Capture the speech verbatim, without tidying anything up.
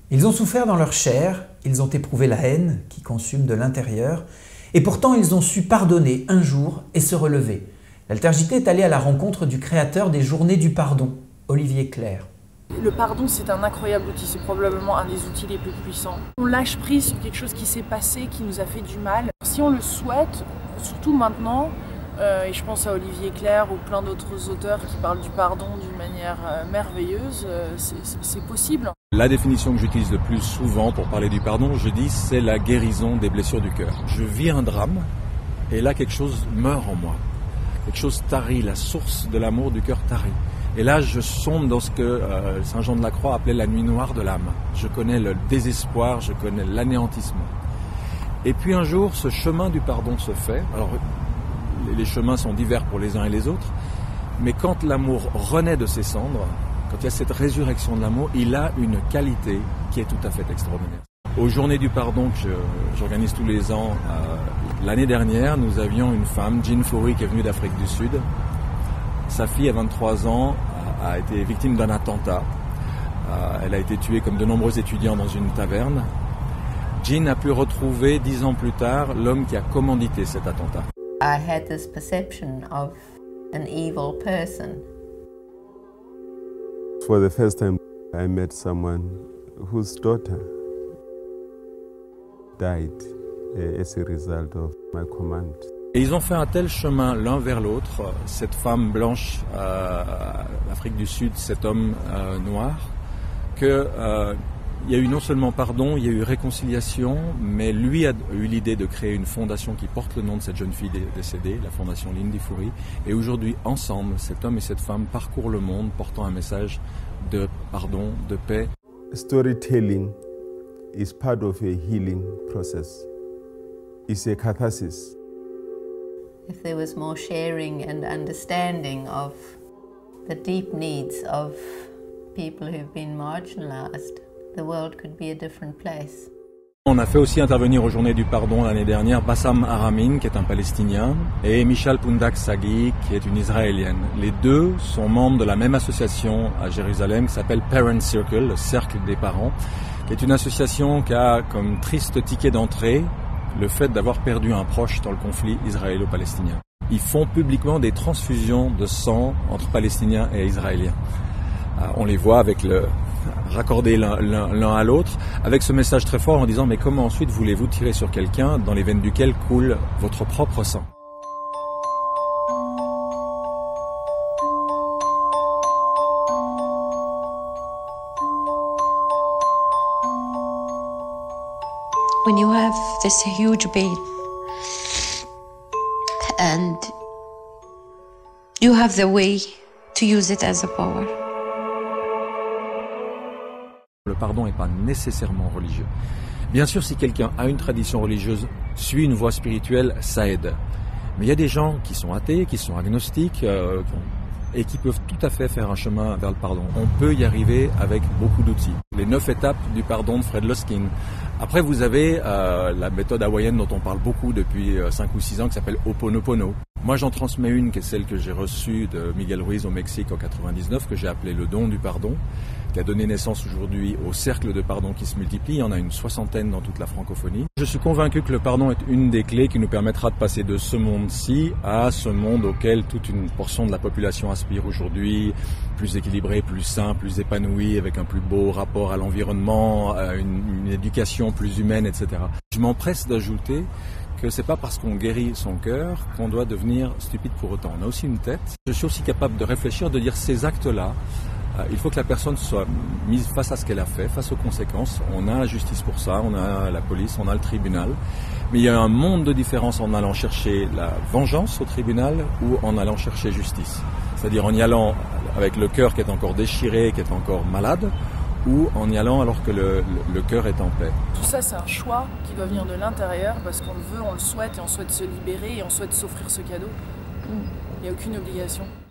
Ils ont souffert dans leur chair, ils ont éprouvé la haine qui consume de l'intérieur, et pourtant ils ont su pardonner un jour et se relever. L'Altergité est allée à la rencontre du créateur des Journées du Pardon, Olivier Clerc. Le pardon, c'est un incroyable outil, c'est probablement un des outils les plus puissants. On lâche prise sur quelque chose qui s'est passé, qui nous a fait du mal. Si on le souhaite, surtout maintenant, euh, et je pense à Olivier Clerc ou plein d'autres auteurs qui parlent du pardon d'une manière euh, merveilleuse, euh, c'est possible. La définition que j'utilise le plus souvent pour parler du pardon, je dis, c'est la guérison des blessures du cœur. Je vis un drame, et là quelque chose meurt en moi. Quelque chose tarit, la source de l'amour du cœur tarit. Et là, je sombre dans ce que euh, Saint Jean de la Croix appelait la nuit noire de l'âme. Je connais le désespoir, je connais l'anéantissement. Et puis un jour, ce chemin du pardon se fait. Alors, les chemins sont divers pour les uns et les autres, mais quand l'amour renaît de ses cendres, quand il y a cette résurrection de l'amour, il a une qualité qui est tout à fait extraordinaire. Aux Journées du Pardon que j'organise tous les ans, euh, l'année dernière, nous avions une femme, Jean Foury, qui est venue d'Afrique du Sud. Sa fille, à vingt-trois ans, a été victime d'un attentat. Elle a été tuée comme de nombreux étudiants dans une taverne. Jean a pu retrouver, dix ans plus tard, l'homme qui a commandité cet attentat. I had this perception of an evil person. For the first time, I met someone whose daughter died as a result of my command. Et ils ont fait un tel chemin l'un vers l'autre, cette femme blanche euh, d'Afrique du Sud, cet homme euh, noir, qu'il euh, y a eu non seulement pardon, il y a eu réconciliation, mais lui a eu l'idée de créer une fondation qui porte le nom de cette jeune fille décédée, la fondation Lindy Foury. Et aujourd'hui, ensemble, cet homme et cette femme parcourent le monde portant un message de pardon, de paix. Storytelling is part of a healing process. It's a catharsis. If there was more sharing and understanding of the deep needs of people who've been marginalized, the world could be a different place. On a fait aussi intervenir aux Journées du Pardon l'année dernière Bassam Aramin, qui est un Palestinien, et Michal Pundak Sagi, qui est une Israélienne. Les deux sont membres de la même association à Jérusalem qui s'appelle Parent Circle, le cercle des parents, qui est une association qui a comme triste ticket d'entrée le fait d'avoir perdu un proche dans le conflit israélo-palestinien. Ils font publiquement des transfusions de sang entre Palestiniens et Israéliens. On les voit avec le raccordés l'un à l'autre, avec ce message très fort en disant « Mais comment ensuite voulez-vous tirer sur quelqu'un dans les veines duquel coule votre propre sang ?» When you have this huge pain and you have the way to use it as a power. Le pardon n'est pas nécessairement religieux. Bien sûr, si quelqu'un a une tradition religieuse, suit une voie spirituelle, ça aide. Mais il y a des gens qui sont athées, qui sont agnostiques, euh, et qui peuvent tout à fait faire un chemin vers le pardon. On peut y arriver avec beaucoup d'outils. Les neuf étapes du pardon de Fred Luskin. Après, vous avez euh, la méthode hawaïenne dont on parle beaucoup depuis euh, cinq ou six ans, qui s'appelle Ho'oponopono. Moi, j'en transmets une, qui est celle que j'ai reçue de Miguel Ruiz au Mexique en quatre-vingt-dix-neuf, que j'ai appelée le don du pardon, qui a donné naissance aujourd'hui au cercle de pardon qui se multiplie. Il y en a une soixantaine dans toute la francophonie. Je suis convaincu que le pardon est une des clés qui nous permettra de passer de ce monde-ci à ce monde auquel toute une portion de la population aspire aujourd'hui, plus équilibré, plus sain, plus épanoui, avec un plus beau rapport à l'environnement, une, une éducation plus humaine, et cetera. Je m'empresse d'ajouter que c'est pas parce qu'on guérit son cœur qu'on doit devenir stupide pour autant. On a aussi une tête. Je suis aussi capable de réfléchir, de dire ces actes-là, euh, il faut que la personne soit mise face à ce qu'elle a fait, face aux conséquences. On a la justice pour ça, on a la police, on a le tribunal. Mais il y a un monde de différence en allant chercher la vengeance au tribunal ou en allant chercher justice. C'est-à-dire en y allant avec le cœur qui est encore déchiré, qui est encore malade, ou en y allant alors que le, le, le cœur est en paix. Tout ça, c'est un choix qui doit venir de l'intérieur parce qu'on le veut, on le souhaite et on souhaite se libérer et on souhaite s'offrir ce cadeau. Il n'y a aucune obligation.